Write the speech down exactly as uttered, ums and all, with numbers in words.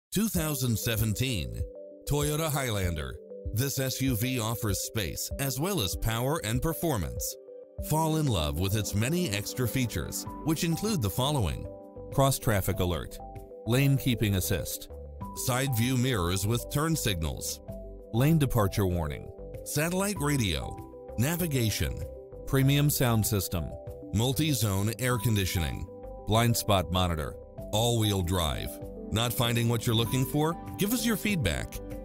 two thousand seventeen Toyota Highlander. This S U V offers space as well as power and performance. Fall in love with its many extra features, which include the following: cross-traffic alert, lane keeping assist, side view mirrors with turn signals, lane departure warning, satellite radio, navigation, premium sound system, multi-zone air conditioning, blind spot monitor, all-wheel drive. Not finding what you're looking for? Give us your feedback.